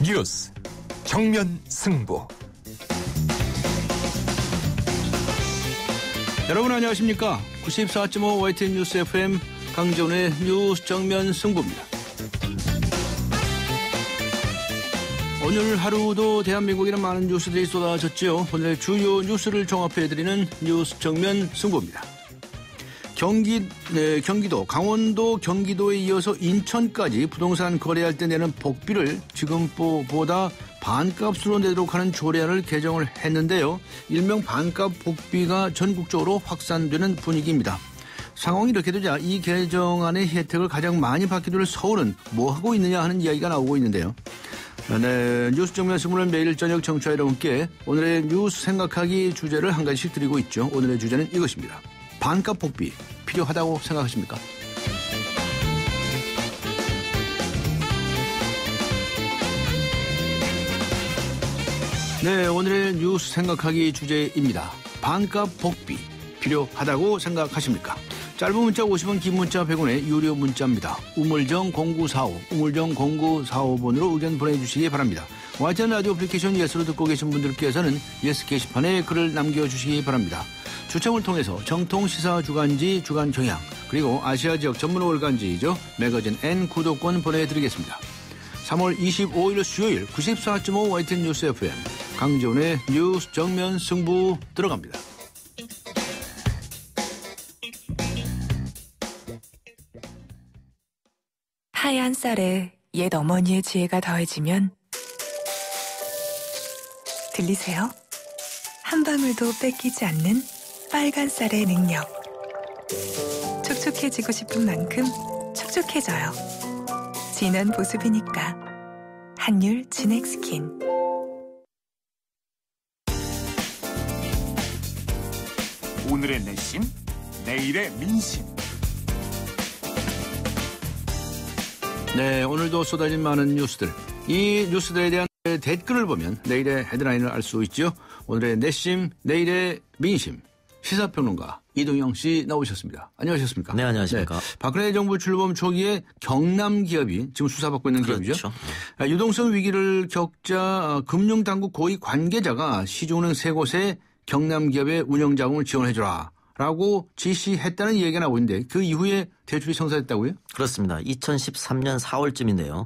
뉴스 정면 승부. 여러분 안녕하십니까? 94.5 YTN 뉴스 FM 강정훈의 뉴스 정면 승부입니다. 오늘 하루도 대한민국에는 많은 뉴스들이 쏟아졌죠. 오늘의 주요 뉴스를 종합해드리는 뉴스 정면 승부입니다. 경기도, 강원도, 경기도에 이어서 인천까지 부동산 거래할 때 내는 복비를 지금보다 반값으로 내도록 하는 조례안을 개정을 했는데요. 일명 반값 복비가 전국적으로 확산되는 분위기입니다. 상황이 이렇게 되자 이 개정안의 혜택을 가장 많이 받게 될 서울은 뭐 하고 있느냐 하는 이야기가 나오고 있는데요. 네, 뉴스 정면 승부는 매일 저녁 청취자 여러분께 오늘의 뉴스 생각하기 주제를 한 가지씩 드리고 있죠. 오늘의 주제는 이것입니다. 반값 복비 필요하다고 생각하십니까? 네, 오늘의 뉴스 생각하기 주제입니다. 반값 복비 필요하다고 생각하십니까? 짧은 문자 50원, 긴 문자 100원의 유료 문자입니다. 우물정 0945, 우물정 0945번으로 의견 보내주시기 바랍니다. YTN 라디오 애플리케이션 예스로 듣고 계신 분들께서는 예스 게시판에 글을 남겨주시기 바랍니다. 추첨을 통해서 정통 시사 주간지 주간 경향 그리고 아시아 지역 전문 월간지죠. 매거진 N 구독권 보내드리겠습니다. 3월 25일 수요일 94.5 YTN 뉴스 FM 강재훈의 뉴스 정면 승부 들어갑니다. 하얀 쌀에 옛 어머니의 지혜가 더해지면 들리세요? 한 방울도 뺏기지 않는 빨간 쌀의 능력. 촉촉해지고 싶은 만큼 촉촉해져요. 진한 보습이니까 한율 진액 스킨. 오늘의 내심, 내일의 민심. 네, 오늘도 쏟아진 많은 뉴스들. 이 뉴스들에 대한 댓글을 보면 내일의 헤드라인을 알 수 있죠. 오늘의 내심, 내일의 민심. 시사평론가 이동영 씨 나오셨습니다. 안녕하셨습니까? 네, 안녕하십니까. 네, 박근혜 정부 출범 초기에 경남 기업이 지금 수사받고 있는 그렇죠. 기업이죠. 유동성 위기를 겪자 금융당국 고위 관계자가 시중은행 세 곳에 경남 기업의 운영 자금을 지원해줘라 라고 지시했다는 얘기가 나오고 있는데 그 이후에 대출이 성사됐다고요? 그렇습니다. 2013년 4월쯤인데요.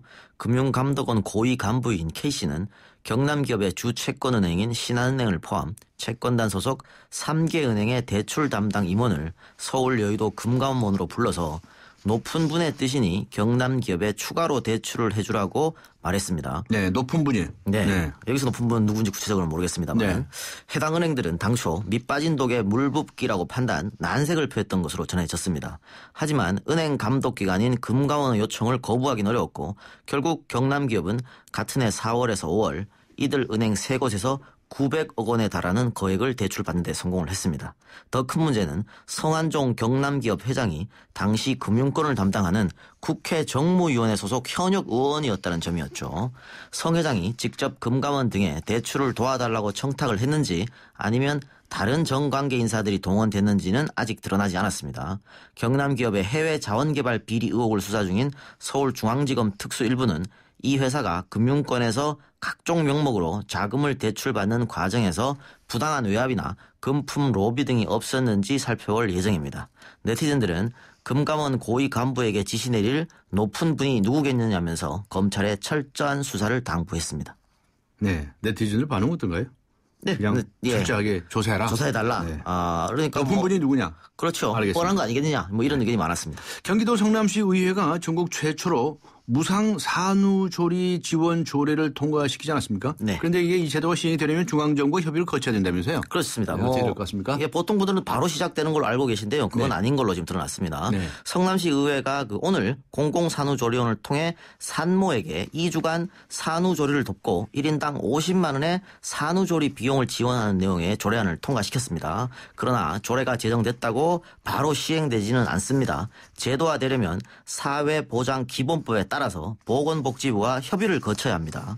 금융감독원 고위 간부인 K씨는 경남기업의 주채권은행인 신한은행을 포함 채권단 소속 3개 은행의 대출 담당 임원을 서울 여의도 금감원으로 불러서 높은 분의 뜻이니 경남기업에 추가로 대출을 해주라고 말했습니다. 네, 높은 분이. 네. 여기서 높은 분은 누군지 구체적으로 모르겠습니다만 네. 해당 은행들은 당초 밑빠진 독에 물붓기라고 판단 난색을 표했던 것으로 전해졌습니다. 하지만 은행 감독기관인 금감원의 요청을 거부하기는 어려웠고 결국 경남기업은 같은 해 4월에서 5월 이들 은행 세 곳에서 900억 원에 달하는 거액을 대출받는 데 성공을 했습니다. 더 큰 문제는 성한종 경남기업 회장이 당시 금융권을 담당하는 국회 정무위원회 소속 현역 의원이었다는 점이었죠. 성 회장이 직접 금감원 등에 대출을 도와달라고 청탁을 했는지 아니면 다른 정관계 인사들이 동원됐는지는 아직 드러나지 않았습니다. 경남기업의 해외 자원개발 비리 의혹을 수사 중인 서울중앙지검 특수 1부는 이 회사가 금융권에서 각종 명목으로 자금을 대출받는 과정에서 부당한 외압이나 금품 로비 등이 없었는지 살펴볼 예정입니다. 네티즌들은 금감원 고위 간부에게 지시 내릴 높은 분이 누구겠느냐면서 검찰에 철저한 수사를 당부했습니다. 네, 네티즌들 반응 어떤가요? 네, 그냥 철저하게 조사해라. 조사해달라. 네. 그러니까 높은 분이 누구냐? 그렇죠. 알겠습니다. 뻔한 거 아니겠느냐. 이런 의견이 많았습니다. 경기도 성남시 의회가 전국 최초로 무상 산후조리 지원 조례를 통과시키지 않았습니까? 네. 그런데 이게 이 제도가 시행이 되려면 중앙정부와 협의를 거쳐야 된다면서요? 그렇습니다. 네, 어떻게 될 것 같습니까? 예, 보통 분들은 바로 시작되는 걸로 알고 계신데요. 그건 네. 아닌 걸로 지금 드러났습니다. 네. 성남시 의회가 오늘 공공산후조리원을 통해 산모에게 2주간 산후조리를 돕고 1인당 50만 원의 산후조리 비용을 지원하는 내용의 조례안을 통과시켰습니다. 그러나 조례가 제정됐다고 바로 시행되지는 않습니다. 제도화되려면 사회보장기본법에 따라서 보건복지부와 협의를 거쳐야 합니다.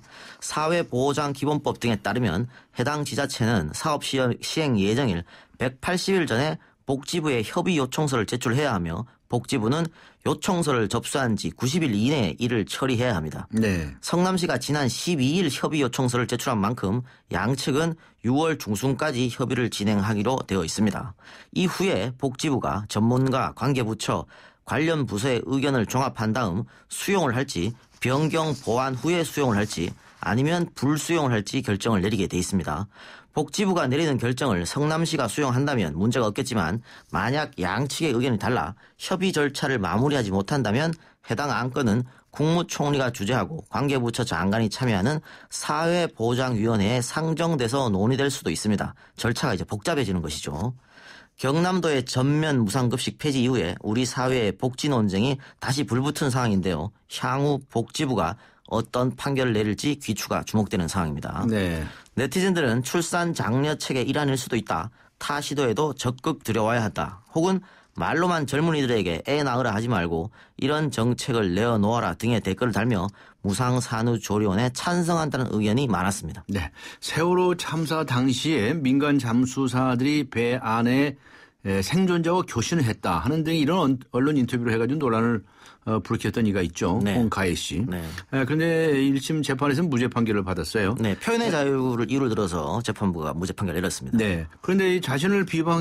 사회보장기본법 등에 따르면 해당 지자체는 사업 시행 예정일 180일 전에 복지부에 협의 요청서를 제출해야 하며 복지부는 요청서를 접수한 지 90일 이내에 이를 처리해야 합니다. 네. 성남시가 지난 12일 협의 요청서를 제출한 만큼 양측은 6월 중순까지 협의를 진행하기로 되어 있습니다. 이후에 복지부가 전문가, 관계부처, 관련 부서의 의견을 종합한 다음 수용을 할지 변경 보완 후에 수용을 할지 아니면 불수용을 할지 결정을 내리게 돼 있습니다. 복지부가 내리는 결정을 성남시가 수용한다면 문제가 없겠지만 만약 양측의 의견이 달라 협의 절차를 마무리하지 못한다면 해당 안건은 국무총리가 주재하고 관계부처 장관이 참여하는 사회보장위원회에 상정돼서 논의될 수도 있습니다. 절차가 이제 복잡해지는 것이죠. 경남도의 전면 무상급식 폐지 이후에 우리 사회의 복지 논쟁이 다시 불붙은 상황인데요. 향후 복지부가 어떤 판결을 내릴지 귀추가 주목되는 상황입니다. 네. 네티즌들은 출산 장려책의 일환일 수도 있다. 타 시도에도 적극 들여와야 한다. 혹은 말로만 젊은이들에게 애 낳으라 하지 말고 이런 정책을 내어놓아라 등의 댓글을 달며 무상산후조리원에 찬성한다는 의견이 많았습니다. 네. 세월호 참사 당시에 민간 잠수사들이 배 안에 생존자와 교신을 했다 하는 등의 이런 언론 인터뷰를 해가지고 논란을 불켰던 이가 있죠. 네. 홍가혜 씨. 네. 그런데 1심 재판에서는 무죄 판결을 받았어요. 네, 표현의 자유를 이유를 들어서 재판부가 무죄 판결을 내렸습니다. 네. 그런데 자신을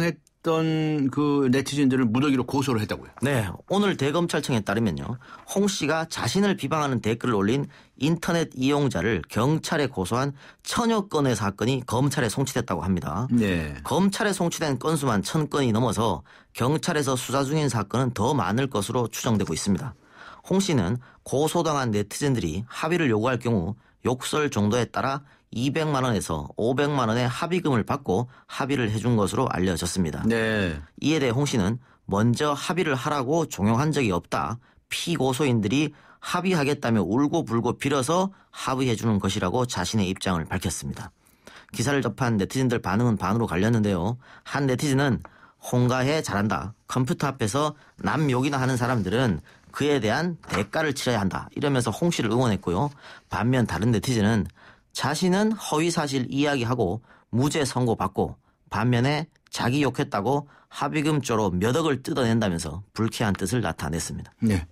비방했던 그 네티즌들을 무더기로 고소를 했다고요. 네, 오늘 대검찰청에 따르면요. 홍 씨가 자신을 비방하는 댓글을 올린 인터넷 이용자를 경찰에 고소한 1000여 건의 사건이 검찰에 송치됐다고 합니다. 네. 검찰에 송치된 건수만 1000건이 넘어서 경찰에서 수사 중인 사건은 더 많을 것으로 추정되고 있습니다. 홍 씨는 고소당한 네티즌들이 합의를 요구할 경우 욕설 정도에 따라 200만 원에서 500만 원의 합의금을 받고 합의를 해준 것으로 알려졌습니다. 네. 이에 대해 홍 씨는 먼저 합의를 하라고 종용한 적이 없다. 피고소인들이 합의하겠다며 울고불고 빌어서 합의해 주는 것이라고 자신의 입장을 밝혔습니다. 기사를 접한 네티즌들 반응은 반으로 갈렸는데요. 한 네티즌은 홍가혜 잘한다. 컴퓨터 앞에서 남 욕이나 하는 사람들은 그에 대한 대가를 치러야 한다. 이러면서 홍 씨를 응원했고요. 반면 다른 네티즌은 자신은 허위사실 이야기하고 무죄 선고받고 반면에 자기 욕했다고 합의금조로 몇 억을 뜯어낸다면서 불쾌한 뜻을 나타냈습니다. 네.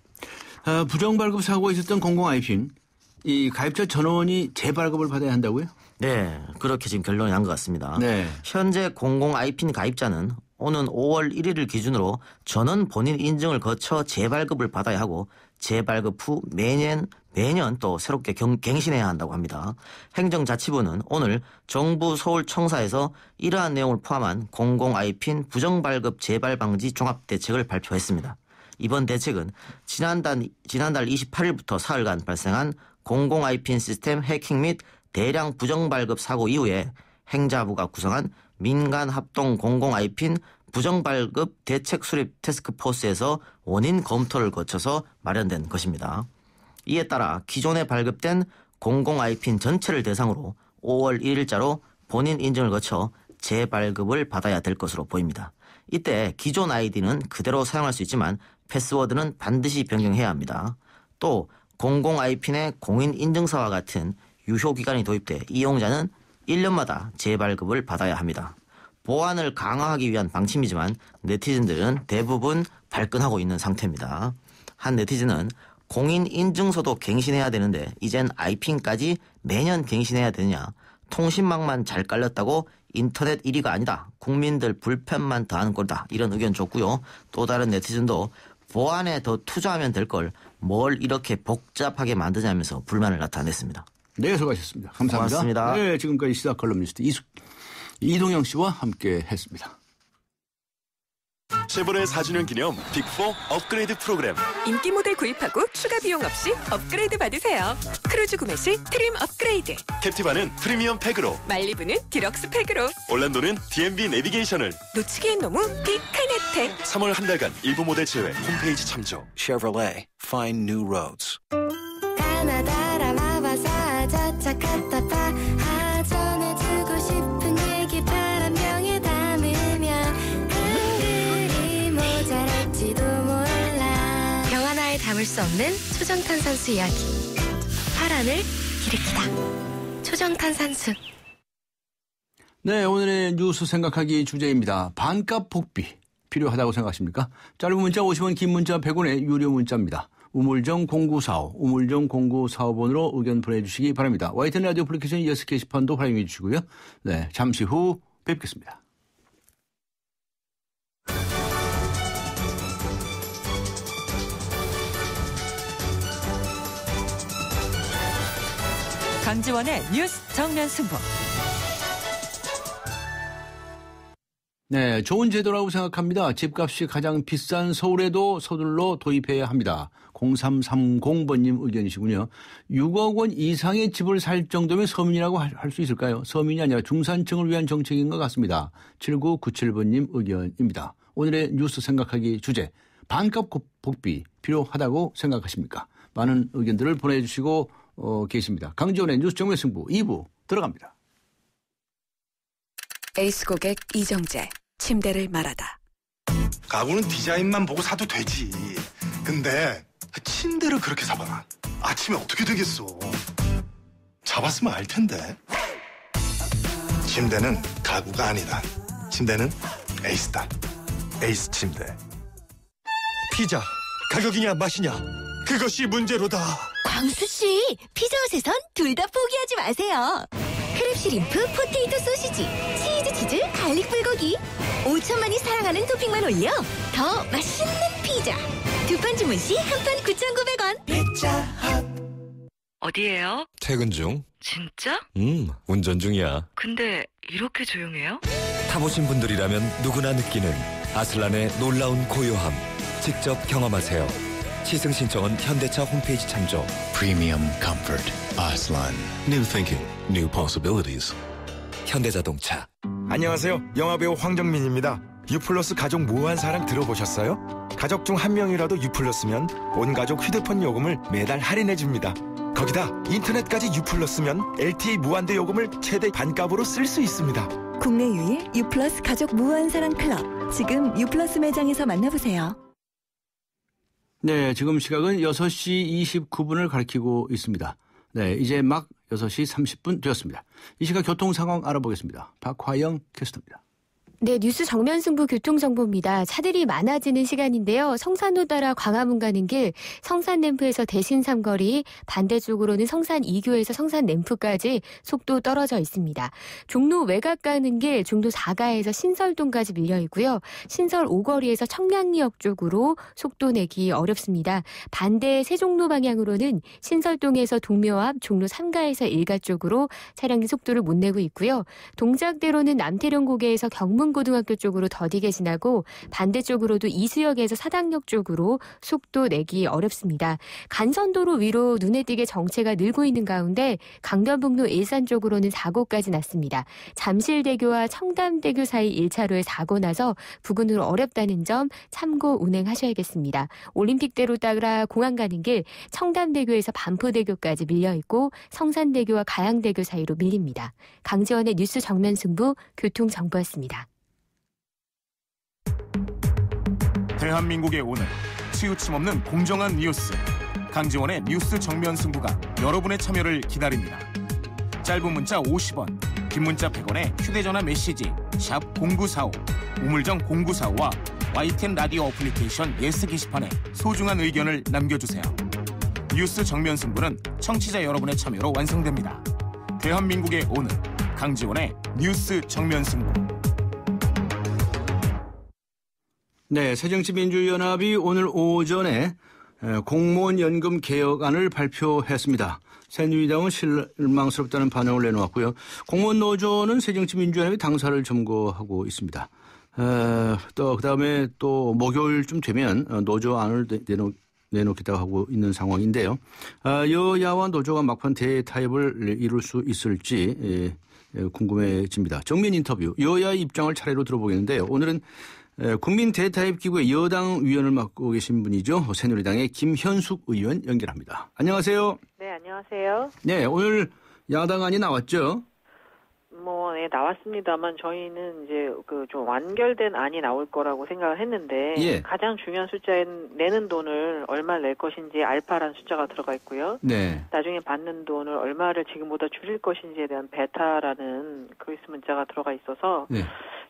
부정발급 사고가 있었던 공공아이핀 이 가입자 전원이 재발급을 받아야 한다고요? 네, 그렇게 지금 결론이 난 것 같습니다. 네. 현재 공공아이핀 가입자는 오는 5월 1일을 기준으로 전원 본인 인증을 거쳐 재발급을 받아야 하고 재발급 후 매년 또 새롭게 갱신해야 한다고 합니다. 행정자치부는 오늘 정부 서울청사에서 이러한 내용을 포함한 공공아이핀 부정발급 재발방지 종합대책을 발표했습니다. 이번 대책은 지난달 28일부터 사흘간 발생한 공공아이핀 시스템 해킹 및 대량 부정발급 사고 이후에 행자부가 구성한 민간 합동 공공아이핀 부정발급 대책 수립 태스크포스에서 원인 검토를 거쳐서 마련된 것입니다. 이에 따라 기존에 발급된 공공아이핀 전체를 대상으로 5월 1일자로 본인 인증을 거쳐 재발급을 받아야 될 것으로 보입니다. 이때 기존 아이디는 그대로 사용할 수 있지만 패스워드는 반드시 변경해야 합니다. 또 공공아이핀의 공인인증서와 같은 유효기간이 도입돼 이용자는 1년마다 재발급을 받아야 합니다. 보안을 강화하기 위한 방침이지만 네티즌들은 대부분 발끈하고 있는 상태입니다. 한 네티즌은 공인인증서도 갱신해야 되는데 이젠 아이핀까지 매년 갱신해야 되느냐. 통신망만 잘 깔렸다고 인터넷 1위가 아니다. 국민들 불편만 더하는 꼴이다. 이런 의견 줬고요. 또 다른 네티즌도 보안에 더 투자하면 될 걸 뭘 이렇게 복잡하게 만드냐면서 불만을 나타냈습니다. 네, 수고하셨습니다. 감사합니다. 고맙습니다. 네, 지금까지 시사 컬럼니스트 이동영 씨와 함께 했습니다. 쉐보레 4주년 기념 빅4 업그레이드 프로그램. 인기 모델 구입하고 추가 비용 없이 업그레이드 받으세요. 크루즈 구매 시 트림 업그레이드. 캡티바는 프리미엄 팩으로. 말리부는 디럭스 팩으로. 올란도는 D&B 내비게이션을. 놓치기엔 너무 빅한 혜택. 3월 한 달간 일부 모델 제외 홈페이지 참조. Chevrolet. Find new roads. 전해주고 싶은 얘기 바람병에 담으면 한글이 모자랄지도 몰라. 병 하나에 담을 수 없는 초정탄산수 이야기. 파란을 일으키다. 초정탄산수. 네, 오늘의 뉴스 생각하기 주제입니다. 반값 복비 필요하다고 생각하십니까? 짧은 문자 50원, 긴 문자 100원의 유료 문자입니다. 우물정 0945, 우물정 0945번으로 의견 보내주시기 바랍니다. YTN 라디오 애플리케이션 ES 게시판도 활용해 주시고요. 네, 잠시 후 뵙겠습니다. 강지원의 뉴스 정면 승부. 네, 좋은 제도라고 생각합니다. 집값이 가장 비싼 서울에도 서둘러 도입해야 합니다. 0330번님 의견이시군요. 6억 원 이상의 집을 살 정도면 서민이라고 할 수 있을까요? 서민이 아니라 중산층을 위한 정책인 것 같습니다. 7997번님 의견입니다. 오늘의 뉴스 생각하기 주제, 반값 복비 필요하다고 생각하십니까? 많은 의견들을 보내주시고 계십니다. 강지원의 뉴스 정면 승부 2부 들어갑니다. 에이스 고객 이정재, 침대를 말하다. 가구는 디자인만 보고 사도 되지. 근데 침대를 그렇게 사봐. 아침에 어떻게 되겠어. 잡았으면 알 텐데. 침대는 가구가 아니다. 침대는 에이스다. 에이스 침대. 피자, 가격이냐 맛이냐 그것이 문제로다. 광수씨, 피자헛에선 둘 다 포기하지 마세요. 크랩 시림프, 포테이토 소시지, 치즈, 갈릭 불고기. 5천만이 사랑하는 토핑만 올려 더 맛있는 피자. 두 판 주문 시 한 판 9,900원. 피자헛. 어디에요? 퇴근 중. 진짜? 운전 중이야. 근데 이렇게 조용해요? 타보신 분들이라면 누구나 느끼는 아슬란의 놀라운 고요함. 직접 경험하세요. 시승 신청은 현대차 홈페이지 참조. Premium Comfort. Aslan. New thinking. New possibilities. 현대자동차. 안녕하세요. 영화배우 황정민입니다. 유플러스 가족 무한 사랑 들어보셨어요? 가족 중 한 명이라도 유플러스면 온 가족 휴대폰 요금을 매달 할인해줍니다. 거기다 인터넷까지 유플러스면 LTE 무한대 요금을 최대 반값으로 쓸 수 있습니다. 국내 유일 유플러스 가족 무한 사랑 클럽. 지금 유플러스 매장에서 만나보세요. 네, 지금 시각은 6시 29분을 가리키고 있습니다. 네, 이제 막 6시 30분 되었습니다. 이 시각 교통 상황 알아보겠습니다. 박화영 캐스터입니다. 네, 뉴스 정면 승부 교통정보입니다. 차들이 많아지는 시간인데요. 성산로 따라 광화문 가는 길, 성산램프에서 대신삼거리, 반대쪽으로는 성산 2교에서 성산램프까지 속도 떨어져 있습니다. 종로 외곽 가는 길, 종로 4가에서 신설동까지 밀려 있고요. 신설 5거리에서 청량리역 쪽으로 속도 내기 어렵습니다. 반대 세종로 방향으로는 신설동에서 동묘 앞, 종로 3가에서 1가 쪽으로 차량이 속도를 못 내고 있고요. 동작대로는 남태령 고개에서 경문 고등학교 쪽으로 더디게 지나고 반대쪽으로도 이수역에서 사당역 쪽으로 속도 내기 어렵습니다. 간선도로 위로 눈에 띄게 정체가 늘고 있는 가운데 강변북로 일산 쪽으로는 사고까지 났습니다. 잠실대교와 청담대교 사이 1차로에 사고 나서 부근으로 어렵다는 점 참고 운행하셔야겠습니다. 올림픽대로 따라 공항 가는 길 청담대교에서 반포대교까지 밀려있고 성산대교와 가양대교 사이로 밀립니다. 강지원의 뉴스 정면 승부 교통정보였습니다. 대한민국의 오늘, 치우침 없는 공정한 뉴스, 강지원의 뉴스 정면 승부가 여러분의 참여를 기다립니다. 짧은 문자 50원, 긴 문자 100원에 휴대전화 메시지 샵 0945, 우물정 0945와 YTN 라디오 어플리케이션 예스 게시판에 소중한 의견을 남겨주세요. 뉴스 정면 승부는 청취자 여러분의 참여로 완성됩니다. 대한민국의 오늘, 강지원의 뉴스 정면 승부. 네, 새정치민주연합이 오늘 오전에 공무원 연금 개혁안을 발표했습니다. 새누리당은 실망스럽다는 반응을 내놓았고요. 공무원 노조는 새정치민주연합이 당사를 점거하고 있습니다. 또 그다음에 또 목요일쯤 되면 노조안을 내놓겠다고 하고 있는 상황인데요. 여야와 노조가 막판 대타협을 이룰 수 있을지 궁금해집니다. 정면 인터뷰, 여야의 입장을 차례로 들어보겠는데요. 오늘은 국민 대타협 기구의 여당 위원을 맡고 계신 분이죠. 새누리당의 김현숙 의원 연결합니다. 안녕하세요. 네, 안녕하세요. 네, 오늘 야당안이 나왔죠? 네, 나왔습니다만 저희는 이제 좀 완결된 안이 나올 거라고 생각을 했는데 예. 가장 중요한 숫자인 내는 돈을 얼마를 낼 것인지 알파라는 숫자가 들어가 있고요. 네. 나중에 받는 돈을 얼마를 지금보다 줄일 것인지에 대한 베타라는 그리스 문자가 들어가 있어서 네.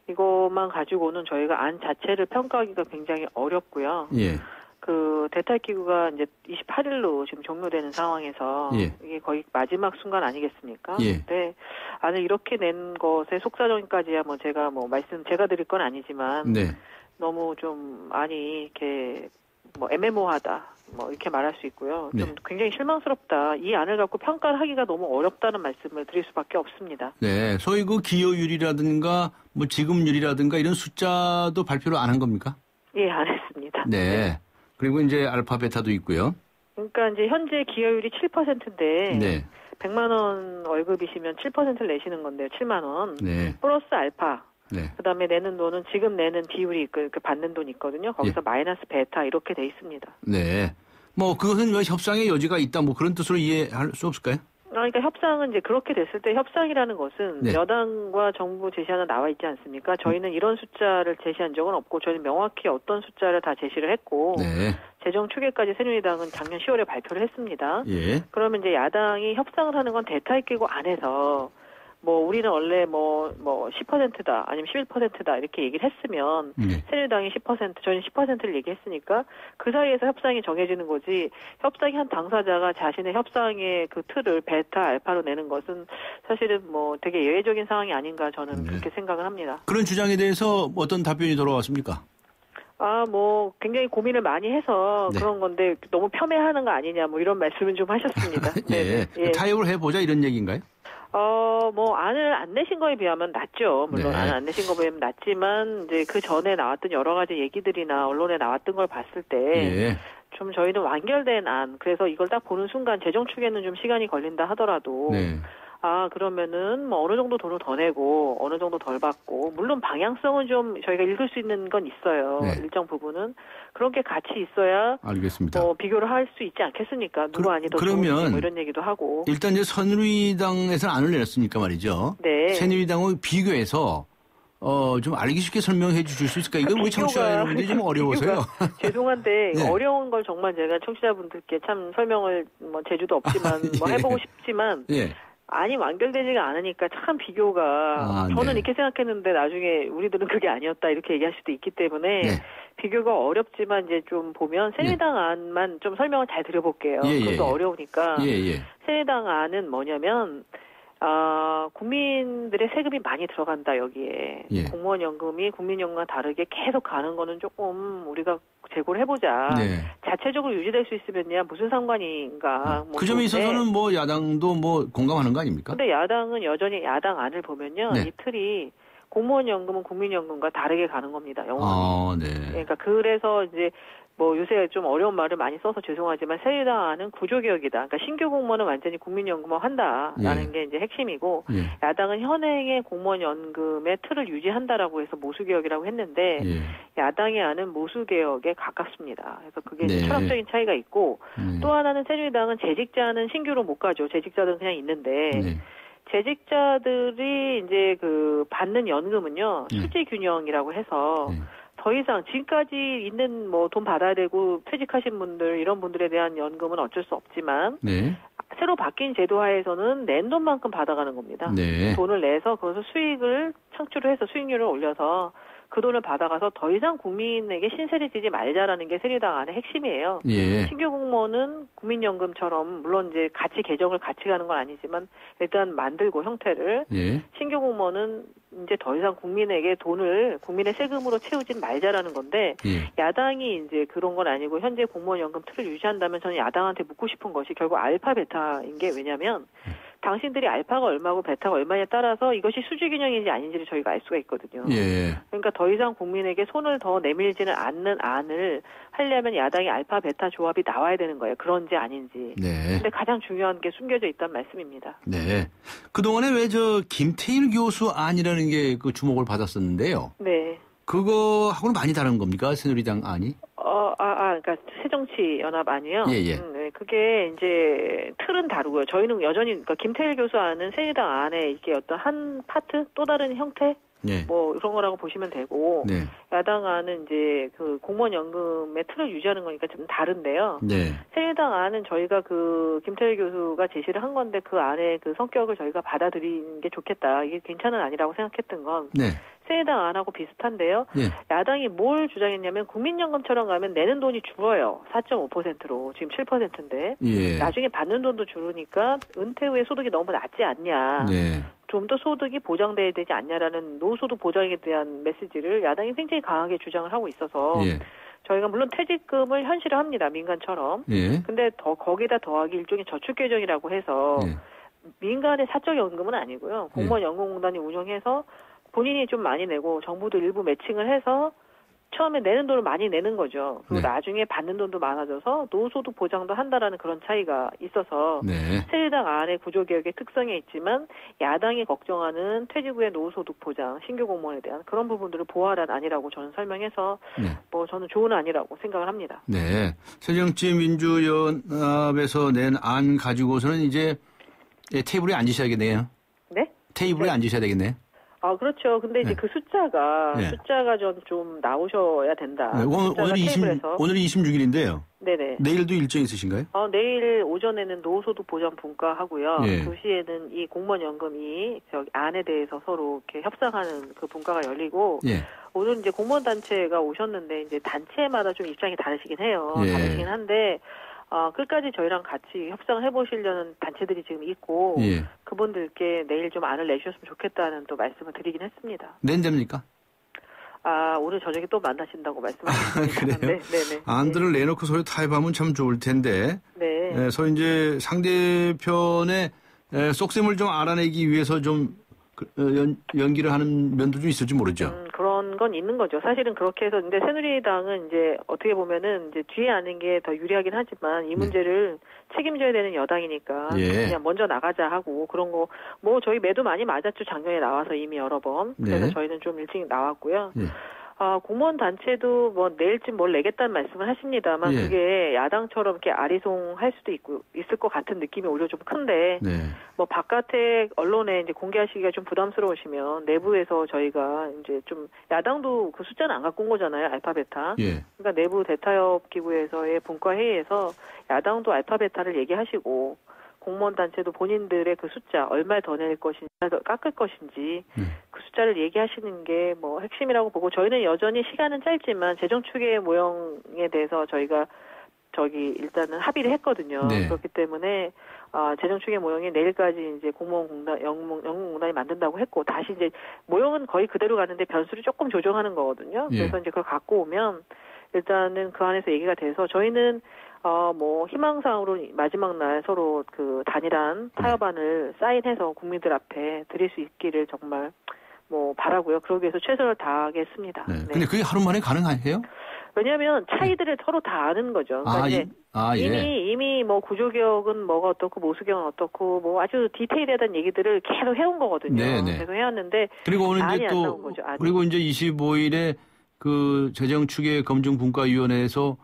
이것만 가지고는 저희가 안 자체를 평가하기가 굉장히 어렵고요. 예. 그 대탈기구가 이제 28일로 지금 종료되는 상황에서 예. 이게 거의 마지막 순간 아니겠습니까? 예. 근데 안을 이렇게 낸 것의 속사정까지야 뭐 제가 제가 드릴 건 아니지만 네. 너무 좀 안이 이렇게 뭐 애매모호하다 뭐 이렇게 말할 수 있고요. 좀 네. 굉장히 실망스럽다. 이 안을 갖고 평가를 하기가 너무 어렵다는 말씀을 드릴 수밖에 없습니다. 네. 소위 그 기여율이라든가 뭐 지급률이라든가 이런 숫자도 발표를 안 한 겁니까? 예, 안 했습니다. 네. 그리고 이제 알파 베타도 있고요. 그러니까 이제 현재 기여율이 7%인데 네. 100만 원 월급이시면 7%를 내시는 건데요. 7만 원. 네. 플러스 알파. 네. 그다음에 내는 돈은 지금 내는 비율이 그 받는 돈이 있거든요. 거기서 예. 마이너스 베타 이렇게 돼 있습니다. 네. 뭐 그것은 왜 협상의 여지가 있다 뭐 그런 뜻으로 이해할 수 없을까요? 그러니까 협상은 이제 그렇게 됐을 때 협상이라는 것은 네. 여당과 정부 제시하는 나와 있지 않습니까? 저희는 이런 숫자를 제시한 적은 없고 저희는 명확히 어떤 숫자를 다 제시를 했고 네. 재정 추계까지 새누리당은 작년 10월에 발표를 했습니다. 예. 그러면 이제 야당이 협상을 하는 건 대타협기구 안에서 뭐 우리는 원래 뭐 10%다 아니면 11%다 이렇게 얘기를 했으면 네. 새누리당이 10% 저희는 10%를 얘기했으니까 그 사이에서 협상이 정해지는 거지 협상의 한 당사자가 자신의 협상의 그 틀을 베타 알파로 내는 것은 사실은 뭐 되게 예외적인 상황이 아닌가 저는 그렇게 생각을 합니다. 그런 주장에 대해서 어떤 답변이 돌아왔습니까? 뭐 굉장히 고민을 많이 해서 네. 그런 건데 너무 폄훼하는 거 아니냐 뭐 이런 말씀은 좀 하셨습니다. 예. 예. 타협을 해보자 이런 얘기인가요? 뭐, 안을 안 내신 거에 비하면 낫죠. 물론, 네. 안을 안 내신 거에 비하면 낫지만, 이제 그 전에 나왔던 여러 가지 얘기들이나 언론에 나왔던 걸 봤을 때, 예. 좀 저희는 완결된 안, 그래서 이걸 딱 보는 순간 재정 축에는 좀 시간이 걸린다 하더라도, 네. 그러면은 뭐 어느 정도 돈을 더 내고, 어느 정도 덜 받고, 물론 방향성은 좀 저희가 읽을 수 있는 건 있어요. 네. 일정 부분은. 그런 게 같이 있어야, 알겠습니다. 비교를 할 수 있지 않겠습니까? 누구 안이 더 그러면 좋은지 뭐 이런 얘기도 하고. 일단 이제 새누리당에서는 안을 내렸으니까 말이죠. 네. 새누리당을 비교해서 좀 알기 쉽게 설명해 주실 수 있을까요? 이건 우리 청취자 여러분들이 좀 어려워서요. 죄송한데 네. 어려운 걸 정말 제가 청취자분들께 참 설명을 뭐 재주도 없지만 뭐 예. 해보고 싶지만 예. 안이 완결되지가 않으니까 참 비교가 저는 네. 이렇게 생각했는데 나중에 우리들은 그게 아니었다 이렇게 얘기할 수도 있기 때문에 네. 비교가 어렵지만 이제 좀 보면 새누리당 안만 좀 설명을 잘 드려볼게요. 예, 예, 그것도 예. 어려우니까 예. 새누리당 안은 뭐냐면 국민들의 세금이 많이 들어간다 여기에. 예. 공무원 연금이 국민연금과 다르게 계속 가는 거는 조금 우리가 재고를 해보자. 네. 자체적으로 유지될 수 있으면야 무슨 상관인가. 그 점에 있어서는 뭐 야당도 뭐 공감하는 거 아닙니까? 근데 야당은 여전히 야당 안을 보면요. 네. 이 틀이 공무원 연금은 국민연금과 다르게 가는 겁니다. 영원히. 네. 그러니까 그래서 이제 뭐 요새 좀 어려운 말을 많이 써서 죄송하지만 새누리당 안은 구조개혁이다. 그러니까 신규 공무원은 완전히 국민연금화 한다라는 게 이제 핵심이고 야당은 현행의 공무원 연금의 틀을 유지한다라고 해서 모수개혁이라고 했는데 야당의 안은 모수개혁에 가깝습니다. 그래서 그게 이제 철학적인 차이가 있고 또 하나는 새누리당은 재직자는 신규로 못 가죠. 재직자들은 그냥 있는데 재직자들이 이제 그 받는 연금은요 수지 균형이라고 해서 더 이상 지금까지 있는 뭐 돈 받아야 되고 퇴직하신 분들 이런 분들에 대한 연금은 어쩔 수 없지만 새로 바뀐 제도 하에서는 낸 돈만큼 받아가는 겁니다. 돈을 내서 그것을 수익을 창출을 해서 수익률을 올려서 그 돈을 받아가서 더 이상 국민에게 신세를 지지 말자라는 게 새누리당 안의 핵심이에요. 신규 공무원은 국민연금처럼 물론 이제 같이 개정을 같이 가는 건 아니지만 일단 만들고 형태를 신규 공무원은 이제 더 이상 국민에게 돈을 국민의 세금으로 채우진 말자라는 건데 야당이 이제 그런 건 아니고 현재 공무원 연금 틀을 유지한다면 저는 야당한테 묻고 싶은 것이 결국 알파 베타인 게 왜냐면 당신들이 알파가 얼마고 베타가 얼마냐에 따라서 이것이 수지 균형인지 아닌지를 저희가 알 수가 있거든요. 그러니까 더 이상 국민에게 손을 더 내밀지는 않는 안을 하려면 야당이 알파 베타 조합이 나와야 되는 거예요. 그런지 아닌지. 근데 가장 중요한 게 숨겨져 있다는 말씀입니다. 네. 그동안에 왜 김태일 교수 안이라는 게 그 주목을 받았었는데요. 네. 그거하고는 많이 다른 겁니까? 새누리당 안이? 그러니까 새정치연합 아니요. 예. 그게 이제 틀은 다르고요. 저희는 여전히 그러니까 김태일 교수 안은 새누리당 안에 이게 어떤 한 파트 또 다른 형태 뭐 그런 거라고 보시면 되고 야당 안은 이제 그 공무원 연금의 틀을 유지하는 거니까 좀 다른데요. 새누리당 안은 저희가 그 김태일 교수가 제시를 한 건데 그 안에 그 성격을 저희가 받아들이는 게 좋겠다. 이게 괜찮은 안이라고 생각했던 건 새누리당 안하고 비슷한데요. 예. 야당이 뭘 주장했냐면 국민연금처럼 가면 내는 돈이 줄어요. 4.5%로 지금 7%인데 예. 나중에 받는 돈도 줄으니까 은퇴 후에 소득이 너무 낮지 않냐. 네. 좀 더 소득이 보장돼야 되지 않냐라는 노소득 보장에 대한 메시지를 야당이 굉장히 강하게 주장을 하고 있어서 예. 저희가 물론 퇴직금을 현실화합니다. 민간처럼. 예. 근데 거기다 더하기 일종의 저축계정이라고 해서 예. 민간의 사적연금은 아니고요. 공무원연금공단이 운영해서 본인이 좀 많이 내고 정부도 일부 매칭을 해서 처음에 내는 돈을 많이 내는 거죠. 그리고 네. 나중에 받는 돈도 많아져서 노소득 보장도 한다라는 그런 차이가 있어서 네. 새누리당 안의 구조개혁의 특성에 있지만 야당이 걱정하는 퇴직 후의 노소득 보장, 신규 공무원에 대한 그런 부분들을 보완한 안이라고 저는 설명해서 네. 뭐 저는 좋은 안이라고 생각을 합니다. 네. 새정치민주연합에서 낸 안 가지고서는 이제 테이블에 앉으셔야겠네요. 네? 테이블에 앉으셔야 되겠네요. 아, 그렇죠. 근데 이제 네. 그 숫자가 네. 좀 나오셔야 된다. 네. 오늘이 26일인데요. 네네. 내일도 일정 있으신가요? 내일 오전에는 노소득 보장 분과하고요. 예. 2시에는 이 공무원연금이 저기 안에 대해서 서로 이렇게 협상하는 그 분과가 열리고 예. 오늘 이제 공무원 단체가 오셨는데 이제 단체마다 좀 입장이 다르시긴 해요. 예. 다르긴 한데 끝까지 저희랑 같이 협상을 해보시려는 단체들이 지금 있고 예. 그분들께 내일 좀 안을 내주셨으면 좋겠다는 또 말씀을 드리긴 했습니다. 낸답니까? 오늘 저녁에 또 만나신다고 말씀하셨습니다. 그래요? 네네. 안들을 내놓고 서로 타협하면 참 좋을 텐데. 네. 서로 이제 상대편의 속셈을 좀 알아내기 위해서 좀 연기를 하는 면도 좀 있을지 모르죠. 그런 건 있는 거죠. 사실은 그렇게 해서, 근데 새누리당은 이제 어떻게 보면은 이제 뒤에 아는 게 더 유리하긴 하지만 이 문제를 책임져야 되는 여당이니까 예. 그냥 먼저 나가자 하고 그런 거, 뭐 저희 매도 많이 맞았죠. 작년에 나와서 이미 여러 번. 그래서 네. 저희는 좀 일찍 나왔고요. 예. 공무원 단체도 뭐 내일쯤 뭘 내겠다는 말씀을 하십니다만 예. 그게 야당처럼 이렇게 아리송할 수도 있을 것 같은 느낌이 오히려 좀 큰데 네. 뭐 바깥에 언론에 이제 공개하시기가 좀 부담스러우시면 내부에서 저희가 이제 좀 야당도 그 숫자는 안 갖고 온 거잖아요. 알파베타. 예. 그러니까 내부 대타협 기구에서의 분과 회의에서 야당도 알파베타를 얘기하시고 공무원 단체도 본인들의 그 숫자 얼마 더 낼 것인지 더 깎을 것인지 그 숫자를 얘기하시는 게 뭐 핵심이라고 보고 저희는 여전히 시간은 짧지만 재정 추계 모형에 대해서 저희가 일단은 합의를 했거든요. 네. 그렇기 때문에 재정 추계 모형이 내일까지 이제 공무원 연금공단이 만든다고 했고 다시 이제 모형은 거의 그대로 가는데 변수를 조금 조정하는 거거든요. 예. 그래서 이제 그걸 갖고 오면 일단은 그 안에서 얘기가 돼서 저희는 뭐 희망사항으로 마지막 날 서로 그 단일한 타협안을 사인해서 국민들 앞에 드릴 수 있기를 정말 뭐 바라고요. 그러기 위해서 최선을 다하겠습니다. 네. 네. 근데 그게 하루 만에 가능해요? 왜냐하면 차이들을 서로 다 아는 거죠. 그러니까 이제 예. 이미 뭐 구조개혁은 뭐가 어떻고 모수개혁은 어떻고 뭐 아주 디테일하다는 얘기들을 계속 해온 거거든요. 네네. 계속 해왔는데 그리고 오늘 안이 이제 안 나온 또 거죠, 안이. 그리고 이제 25일에 그 재정 추계 검증 분과위원회에서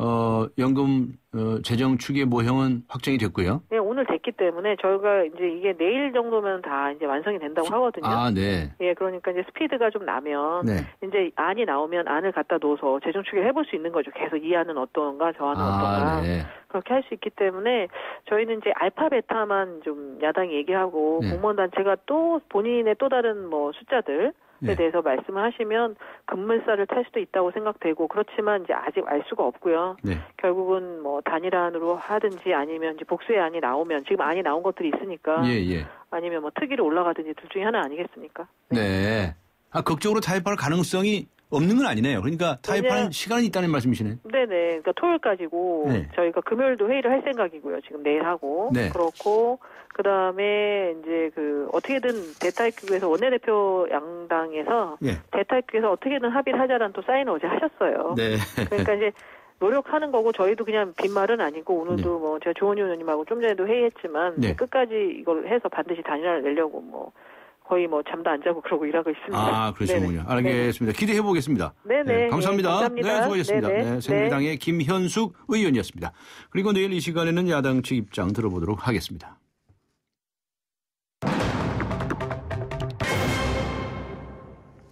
연금 재정 추계 모형은 확정이 됐고요. 네, 오늘 됐기 때문에 저희가 이제 이게 내일 정도면 다 이제 완성이 된다고 하거든요. 네. 예, 그러니까 이제 스피드가 좀 나면 네. 이제 안이 나오면 안을 갖다 놓아서 재정 추계를 해볼 수 있는 거죠. 계속 이 안은 어떤가, 저 안은 어떤가. 네. 그렇게 할 수 있기 때문에 저희는 이제 알파베타만 좀 야당이 얘기하고 네. 공무원 단체가 또 본인의 또 다른 뭐 숫자들 네. 대해서 말씀을 하시면 급물살을 탈 수도 있다고 생각되고 그렇지만 이제 아직 알 수가 없고요. 네. 결국은 뭐 단일안으로 하든지 아니면 이제 복수의 안이 나오면 지금 안이 나온 것들이 있으니까 예. 아니면 뭐 특위로 올라가든지 둘 중에 하나 아니겠습니까? 네. 극적으로 타협할 가능성이 없는 건 아니네요. 그러니까 타협하는 시간이 있다는 말씀이시네요. 네네. 그러니까 토요일까지고 네. 저희가 금요일도 회의를 할 생각이고요. 지금 내일 하고 네. 그렇고 그 다음에 이제 그 어떻게든 대타협기구에서 원내대표 양당에서 예. 대타협기구에서 어떻게든 합의를 하자라는 또 사인을 어제 하셨어요. 네. 그러니까 이제 노력하는 거고 저희도 그냥 빈말은 아니고 오늘도 뭐 제가 조원희 의원님하고 좀 전에도 회의했지만 네. 끝까지 이걸 해서 반드시 단일화를 내려고 뭐 거의 뭐 잠도 안 자고 그러고 일하고 있습니다. 그러시군요. 알겠습니다. 기대해 보겠습니다. 네네. 감사합니다. 네, 감사합니다. 네, 수고하셨습니다. 네네. 네, 새누리당의 김현숙 의원이었습니다. 그리고 내일 이 시간에는 야당 측 입장 들어보도록 하겠습니다.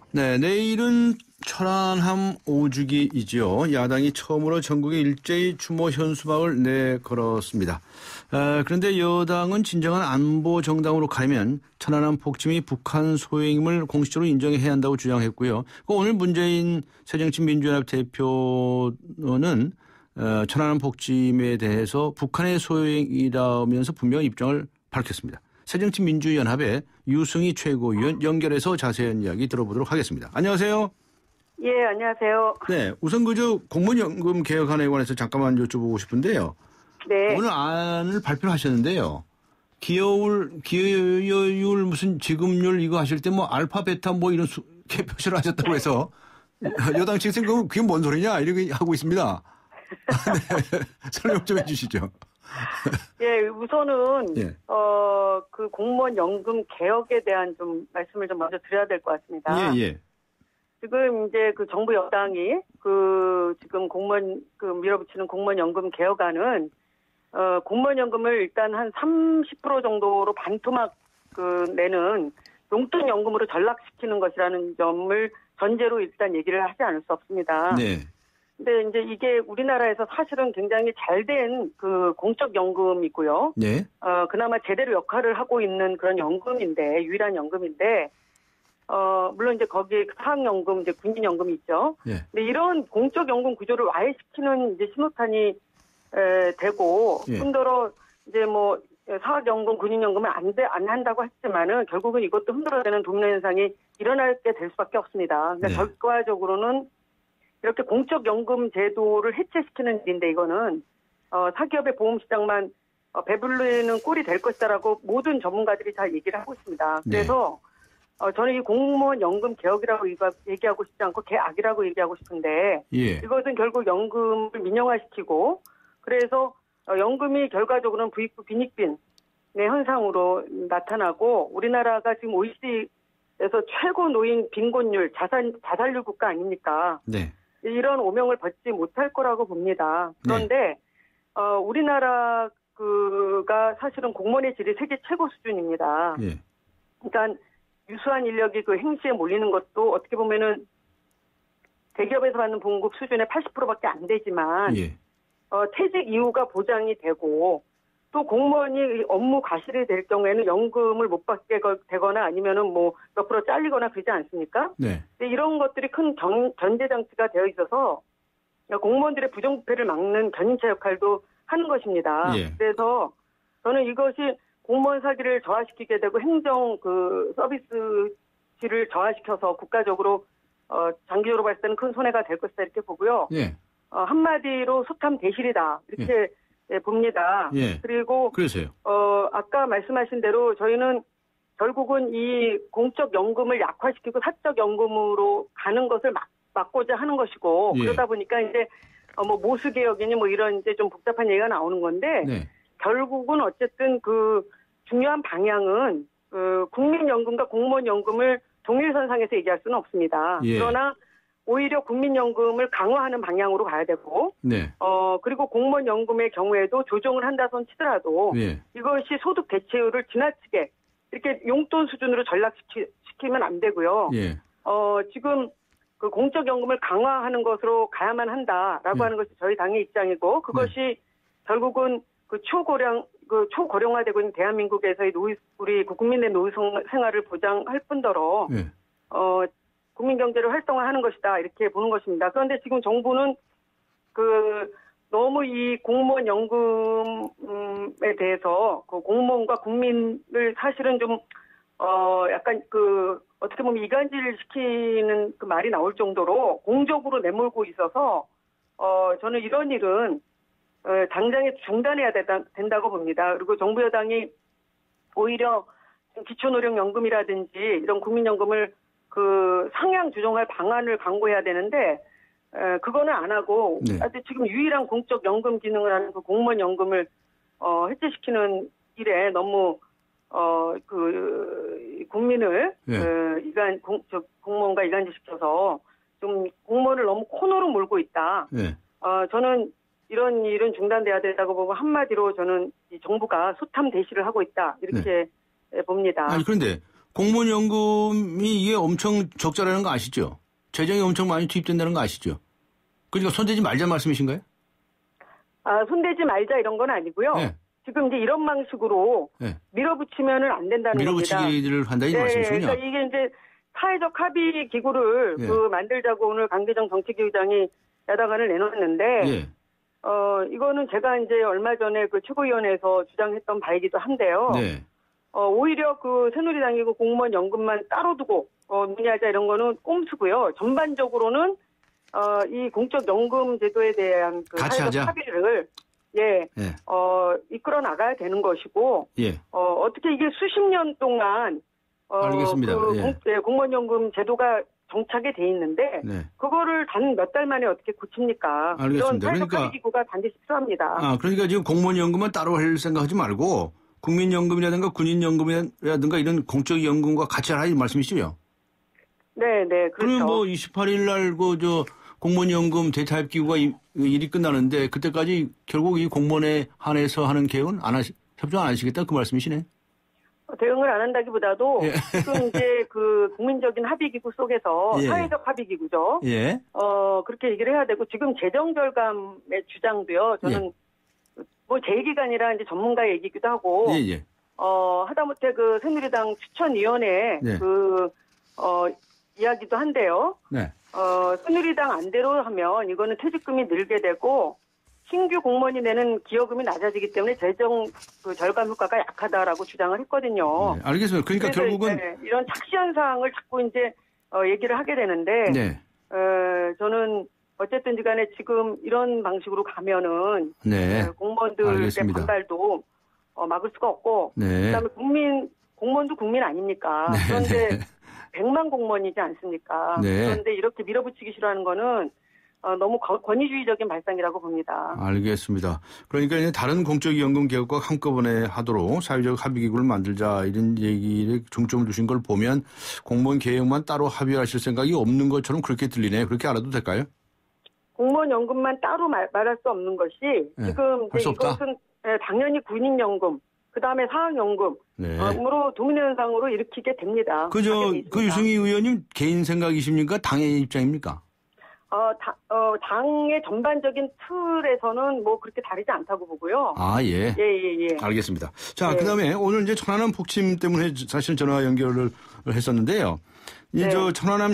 네, 내일은 천안함 5주기이죠. 야당이 처음으로 전국에 일제히 추모 현수막을 내걸었습니다. 그런데 여당은 진정한 안보 정당으로 가려면 천안함 폭침이 북한 소행임을 공식적으로 인정해야 한다고 주장했고요. 오늘 문재인 새정치민주연합 대표는 천안함 폭침에 대해서 북한의 소행이라면서 분명한 입장을 밝혔습니다. 새정치민주연합의 유승희 최고위원 연결해서 자세한 이야기 들어보도록 하겠습니다. 안녕하세요. 예, 안녕하세요. 네, 우선 그저 공무원연금 개혁안에 관해서 잠깐만 여쭤보고 싶은데요. 네. 오늘 안을 발표하셨는데요. 기여율 무슨 지급률 이거 하실 때 뭐 알파 베타 뭐 이런 표시를 하셨다고 해서 여당 측에서는 그게 뭔 소리냐 이렇게 하고 있습니다. 네, 설명 좀 해주시죠. 예, 우선은 예. 그 공무원 연금 개혁에 대한 좀 말씀을 좀 먼저 드려야 될 것 같습니다. 예. 지금 이제 그 정부 여당이 그 지금 공무원 그 밀어붙이는 공무원 연금 개혁안은 공무원 연금을 일단 한 30% 정도로 반토막 내는 용돈 연금으로 전락시키는 것이라는 점을 전제로 일단 얘기를 하지 않을 수 없습니다. 네. 근데 이제 이게 우리나라에서 사실은 굉장히 잘된 그 공적 연금이고요. 네. 그나마 제대로 역할을 하고 있는 그런 연금인데, 유일한 연금인데, 물론 이제 거기에 사학연금, 이제 군인연금이 있죠. 네. 근데 이런 공적 연금 구조를 와해시키는 이제 신호탄이 되고, 예. 흔들어 이제 뭐 사학연금, 군인연금을 안 한다고 했지만은 결국은 이것도 흔들어대는 도미노 현상이 일어나게 될 수밖에 없습니다. 그러니까 네. 결과적으로는 이렇게 공적 연금 제도를 해체시키는 일인데 이거는 사기업의 보험시장만 배불리는 꼴이 될 것이다라고 모든 전문가들이 다 얘기를 하고 있습니다. 그래서 저는 이 공무원 연금 개혁이라고 얘기하고 싶지 않고 개악이라고 얘기하고 싶은데 예. 이것은 결국 연금을 민영화시키고 그래서 연금이 결과적으로는 부익부 빈익빈의 현상으로 나타나고 우리나라가 지금 OECD에서 최고 노인 빈곤율 자살률 국가 아닙니까? 네. 이런 오명을 벗지 못할 거라고 봅니다. 그런데 우리나라가 사실은 공무원의 질이 세계 최고 수준입니다. 예. 그러니까 유수한 인력이 그 행시에 몰리는 것도 어떻게 보면은 대기업에서 받는 봉급 수준의 80%밖에 안 되지만 예. 퇴직 이후가 보장이 되고 또 공무원이 업무 과실이 될 경우에는 연금을 못 받게 되거나 아니면은 뭐 몇 프로 잘리거나 그러지 않습니까? 네. 이런 것들이 큰 견제 장치가 되어 있어서 공무원들의 부정부패를 막는 견인차 역할도 하는 것입니다. 예. 그래서 저는 이것이 공무원 사기를 저하시키게 되고 행정 서비스질을 저하시켜서 국가적으로 장기적으로 봤을 때는 큰 손해가 될 것이다 이렇게 보고요. 예. 한마디로 소탐 대실이다 이렇게 봅니다. 예. 그리고 그래서요. 아까 말씀하신 대로 저희는 결국은 이 공적 연금을 약화시키고 사적 연금으로 가는 것을 막고자 하는 것이고 예. 그러다 보니까 이제 뭐 모수 개혁이니 뭐 이런 이제 좀 복잡한 얘기가 나오는 건데 네. 결국은 어쨌든 그 중요한 방향은 국민연금과 공무원연금을 동일선상에서 얘기할 수는 없습니다. 예. 그러나 오히려 국민연금을 강화하는 방향으로 가야 되고, 네. 그리고 공무원연금의 경우에도 조정을 한다 손 치더라도, 예. 이것이 소득 대체율을 지나치게, 이렇게 용돈 수준으로 전락시키면 안 되고요. 예. 지금 그 공적연금을 강화하는 것으로 가야만 한다라고 하는 것이 저희 당의 입장이고, 그것이 결국은 그 초고령화되고 있는 대한민국에서의 우리 국민의 노후 생활을 보장할 뿐더러, 국민 경제를 활성화하는 것이다 이렇게 보는 것입니다. 그런데 지금 정부는 너무 이 공무원 연금에 대해서 그 공무원과 국민을 사실은 좀 약간 어떻게 보면 이간질 시키는 그 말이 나올 정도로 공적으로 내몰고 있어서 저는 이런 일은 당장에 중단해야 된다고 봅니다. 그리고 정부 여당이 오히려 기초노령연금이라든지 이런 국민연금을 상향 조정할 방안을 강구해야 되는데, 그거는 안 하고, 아직 지금 유일한 공적 연금 기능을 하는 그 공무원 연금을, 해체시키는 일에 너무, 국민을, 공무원과 이간질시켜서 좀 공무원을 너무 코너로 몰고 있다. 저는 이런 일은 중단돼야 된다고 보고 한마디로 저는 이 정부가 소탐 대시를 하고 있다. 이렇게 봅니다. 아니, 그런데, 공무원 연금이 이게 엄청 적자라는 거 아시죠? 재정이 엄청 많이 투입된다는 거 아시죠? 그러니까 손대지 말자 말씀이신가요? 아, 손대지 말자 이런 건 아니고요. 네. 지금 이제 이런 방식으로 네. 밀어붙이면은 안 된다는 겁니다. 밀어붙이기를 한다 이 네, 말씀이시군요. 그러니까 이게 이제 사회적 합의 기구를 네. 만들자고 오늘 강기정 정책위의장이 야당안을 내놓았는데 네. 이거는 제가 이제 얼마 전에 그 최고위원회에서 주장했던 바이기도 한데요. 네. 오히려 그 새누리당이고 공무원 연금만 따로 두고 논의하자 이런 거는 꼼수고요. 전반적으로는 이 공적 연금 제도에 대한 그 사회적 합의를 이끌어 나가야 되는 것이고 어떻게 이게 수십 년 동안 알겠습니다. 공무원 연금 제도가 정착이 돼 있는데 그거를 단 몇 달 만에 어떻게 고칩니까? 알겠습니다. 이런 사회적 합의 기구가 반드시 필요합니다. 그러니까 지금 공무원 연금은 따로 할 생각하지 말고 국민연금이라든가 군인연금이라든가 이런 공적 연금과 같이 하라 이 말씀이시죠? 네, 그렇죠. 그러면 뭐 28일 날 공무원 연금 대타협 기구가 일이 끝나는데 그때까지 결국 이 공무원에 한해서 하는 계획은 협조 안 하시겠다 그 말씀이시네? 대응을 안 한다기보다도 지금 이제 그 국민적인 합의기구 속에서 사회적 합의기구죠. 그렇게 얘기를 해야 되고 지금 재정 절감의 주장도요. 저는 뭐 제 얘기가 아니라 이제 전문가 얘기기도 하고 하다못해 그 새누리당 추천위원회 이야기도 한데요. 새누리당 안대로 하면 이거는 퇴직금이 늘게 되고 신규 공무원이 내는 기여금이 낮아지기 때문에 재정 절감 효과가 약하다라고 주장을 했거든요. 알겠습니다. 그러니까 결국은 이런 착시한 사항을 자꾸 이제 얘기를 하게 되는데 저는 어쨌든지 간에 지금 이런 방식으로 가면은 공무원들의 알겠습니다. 반발도 막을 수가 없고 그다음에 공무원도 국민 아닙니까? 그런데 100만 공무원이지 않습니까? 그런데 이렇게 밀어붙이기 싫어하는 거는 너무 권위주의적인 발상이라고 봅니다. 알겠습니다. 그러니까 이제 다른 공적연금 개혁과 한꺼번에 하도록 사회적 합의기구를 만들자 이런 얘기에 중점을 두신 걸 보면 공무원 개혁만 따로 합의하실 생각이 없는 것처럼 그렇게 들리네요. 그렇게 알아도 될까요? 공무원 연금만 따로 말할 수 없는 것이 지금 이것은 당연히 군인연금 그다음에 사학연금으로 도미노 현상으로 일으키게 됩니다. 그 유승희 의원님 개인 생각이십니까? 당의 입장입니까? 당의 전반적인 틀에서는 뭐 그렇게 다르지 않다고 보고요. 예. 알겠습니다. 자, 그다음에 오늘 이제 천안함 폭침 때문에 사실 전화 연결을 했었는데요. 천안함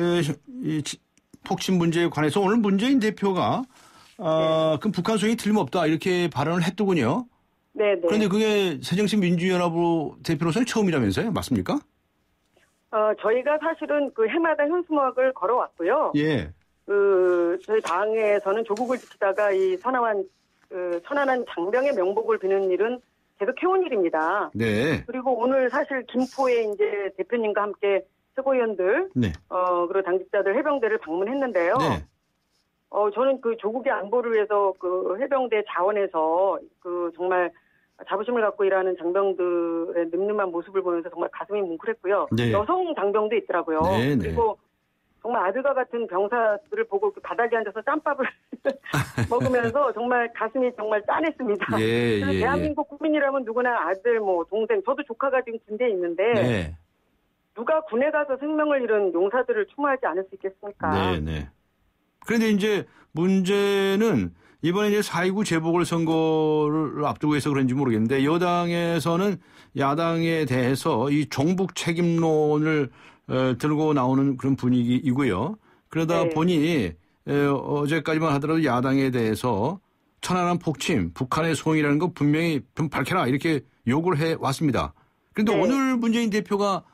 폭침 문제에 관해서 오늘 문재인 대표가 그 북한 소행이 틀림없다 이렇게 발언을 했더군요. 그런데 그게 새정치민주연합 대표로서는 처음이라면서요? 맞습니까? 저희가 사실은 그 해마다 현수막을 걸어왔고요. 저희 당에서는 조국을 지키다가 이 천안한 장병의 명복을 비는 일은 계속 해온 일입니다. 그리고 오늘 사실 김포에 이제 대표님과 함께 최고위원들, 그리고 당직자들 해병대를 방문했는데요. 저는 그 조국의 안보를 위해서 그 해병대 자원에서 그 정말 자부심을 갖고 일하는 장병들의 늠름한 모습을 보면서 정말 가슴이 뭉클했고요. 여성 장병도 있더라고요. 그리고 정말 아들과 같은 병사들을 보고 그 바닥에 앉아서 짬밥을 먹으면서 정말 가슴이 정말 짠했습니다. 그래서 대한민국 국민이라면 누구나 아들, 동생, 저도 조카가 지금 군대에 있는데 누가 군에 가서 생명을 잃은 용사들을 추모하지 않을 수 있겠습니까? 그런데 이제 문제는 이번에 이제 4.29 재보궐선거를 앞두고 해서 그런지 모르겠는데 여당에서는 야당에 대해서 이 종북 책임론을 들고 나오는 그런 분위기이고요. 그러다 보니 어제까지만 하더라도 야당에 대해서 천안함 폭침, 북한의 소행이라는 거 분명히 좀 밝혀라 이렇게 요구를 해왔습니다. 그런데 오늘 문재인 대표가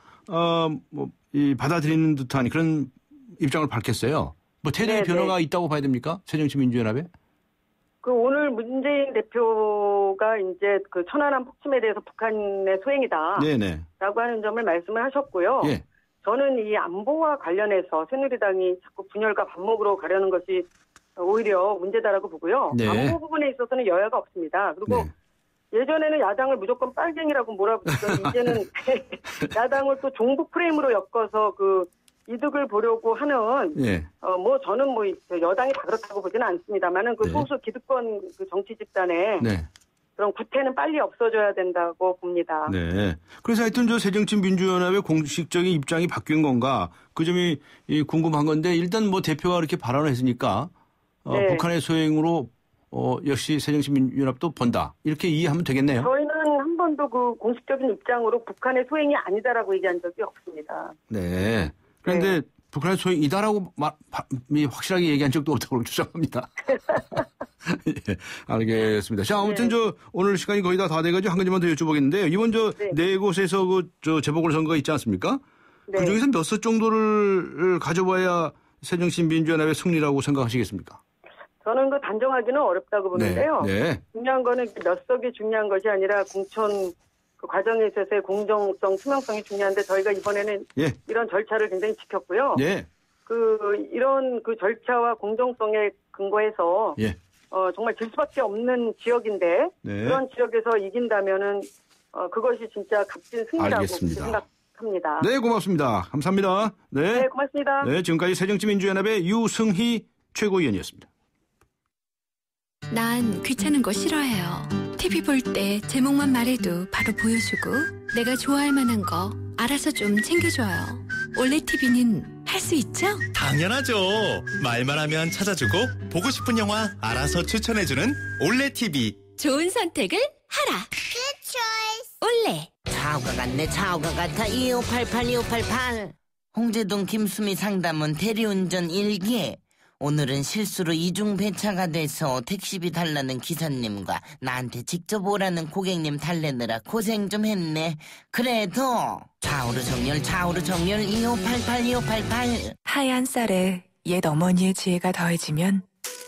받아들이는 듯한 그런 입장을 밝혔어요. 뭐 태도의 변화가 있다고 봐야 됩니까? 새정치민주연합에? 그 오늘 문재인 대표가 이제 그 천안함 폭침에 대해서 북한의 소행이다. 라고 하는 점을 말씀을 하셨고요. 저는 이 안보와 관련해서 새누리당이 자꾸 분열과 반목으로 가려는 것이 오히려 문제다라고 보고요. 안보 부분에 있어서는 여야가 없습니다. 그리고 예전에는 야당을 무조건 빨갱이라고 몰아붙이던 이제는 야당을 또 종북 프레임으로 엮어서 그 이득을 보려고 하는 저는 여당이 다 그렇다고 보지는 않습니다만은 그 소수 기득권 그 정치 집단의 그런 구태는 빨리 없어져야 된다고 봅니다. 네. 그래서 하여튼 저 새정치민주연합의 공식적인 입장이 바뀐 건가 그 점이 궁금한 건데 일단 뭐 대표가 그렇게 발언을 했으니까 네. 북한의 소행으로 역시 새정치민주연합도 본다. 이렇게 이해하면 되겠네요. 저희는 한 번도 그 공식적인 입장으로 북한의 소행이 아니다라고 얘기한 적이 없습니다. 네. 그런데 북한의 소행이다라고 확실하게 얘기한 적도 없다고 주장합니다. 예, 알겠습니다. 자, 아무튼 오늘 시간이 거의 다 돼가지고 한 가지만 더 여쭤보겠는데요. 이번 네 곳에서 재보궐선거가 있지 않습니까? 네. 그 중에서 몇 석 정도를 가져봐야 새정치민주연합의 승리라고 생각하시겠습니까? 저는 그 단정하기는 어렵다고 보는데요. 네. 중요한 거는 몇 석이 중요한 것이 아니라 공천 그 과정에 있어서의 공정성, 투명성이 중요한데 저희가 이번에는 이런 절차를 굉장히 지켰고요. 이런 그 절차와 공정성에 근거해서 정말 질 수밖에 없는 지역인데 그런 지역에서 이긴다면은 그것이 진짜 값진 승리라고 생각합니다. 네, 고맙습니다. 감사합니다. 네, 고맙습니다. 네, 지금까지 새정치민주연합의 유승희 최고위원이었습니다. 난 귀찮은 거 싫어해요. TV 볼 때 제목만 말해도 바로 보여주고 내가 좋아할 만한 거 알아서 좀 챙겨줘요. 올레 TV는 할 수 있죠? 당연하죠. 말만 하면 찾아주고 보고 싶은 영화 알아서 추천해주는 올레 TV. 좋은 선택을 하라. Good choice. 올레. 차우가 같네. 차우가 같아. 2588. 홍제동 김수미 상담원 대리운전 1기. 오늘은 실수로 이중 배차가 돼서 택시비 달라는 기사님과 나한테 직접 오라는 고객님 달래느라 고생 좀 했네. 그래도 좌우로 정렬 2588. 하얀 쌀에 옛 어머니의 지혜가 더해지면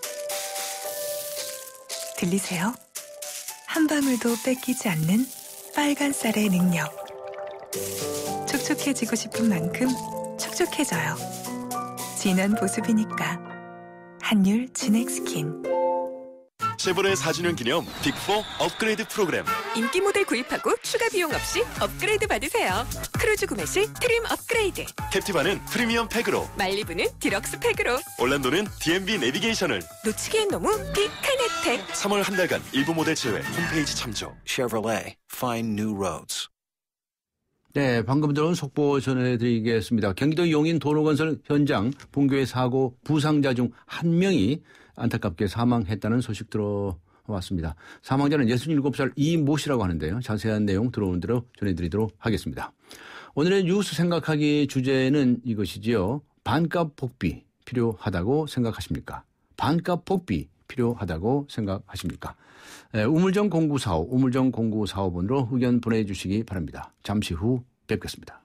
들리세요? 한 방울도 뺏기지 않는 빨간 쌀의 능력. 촉촉해지고 싶은 만큼 촉촉해져요. 진한 보습이니까. 한율 진액 스킨. 쉐보레 4주년 기념 빅4 업그레이드 프로그램. 인기 모델 구입하고 추가 비용 없이 업그레이드 받으세요. 크루즈 구매 시 트림 업그레이드. 캡티바는 프리미엄 팩으로. 말리부는 디럭스 팩으로. 올란도는 DMB 내비게이션을. 놓치기엔 너무 픽한 혜택. 3월 한 달간 일부 모델 제외 홈페이지 참조. Chevrolet, find new roads. 네, 방금 들은 속보 전해드리겠습니다. 경기도 용인 도로건설 현장 붕괴 사고 부상자 중 한 명이 안타깝게 사망했다는 소식 들어왔습니다. 사망자는 67살 이모 씨라고 하는데요. 자세한 내용 들어오는 대로 전해드리도록 하겠습니다. 오늘의 뉴스 생각하기 주제는 이것이지요. 반값 복비 필요하다고 생각하십니까? 반값 복비 필요하다고 생각하십니까? 우물정 0945, 우물정 0945번으로 의견 보내주시기 바랍니다. 잠시 후 뵙겠습니다.